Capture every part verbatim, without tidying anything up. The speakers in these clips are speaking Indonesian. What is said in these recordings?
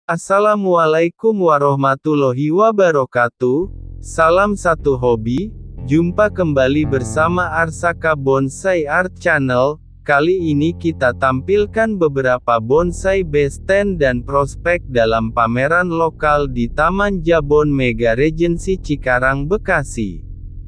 Assalamualaikum warahmatullahi wabarakatuh. Salam satu hobi. Jumpa kembali bersama Arsaka Bonsai Art Channel. Kali ini kita tampilkan beberapa bonsai best ten dan prospek dalam pameran lokal di Taman Jabon Mega Regency Cikarang, Bekasi.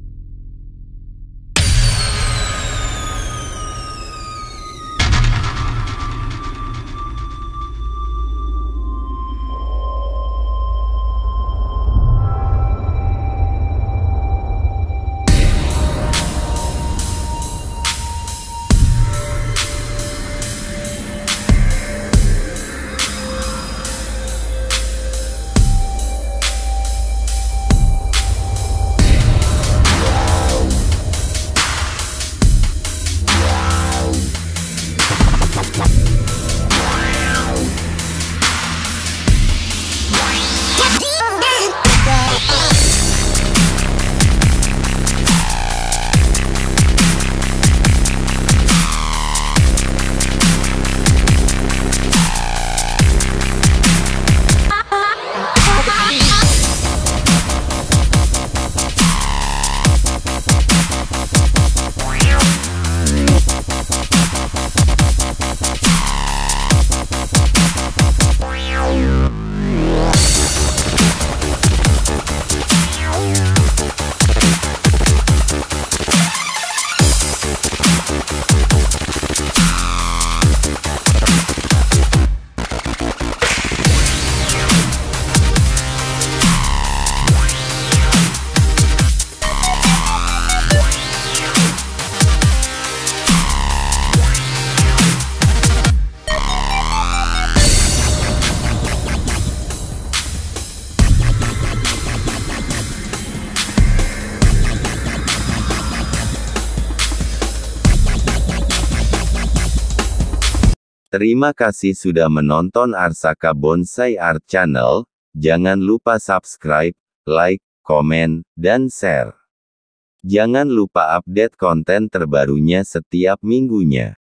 Terima kasih sudah menonton Arsaka Bonsai Art Channel. Jangan lupa subscribe, like, komen, dan share. Jangan lupa update konten terbarunya setiap minggunya.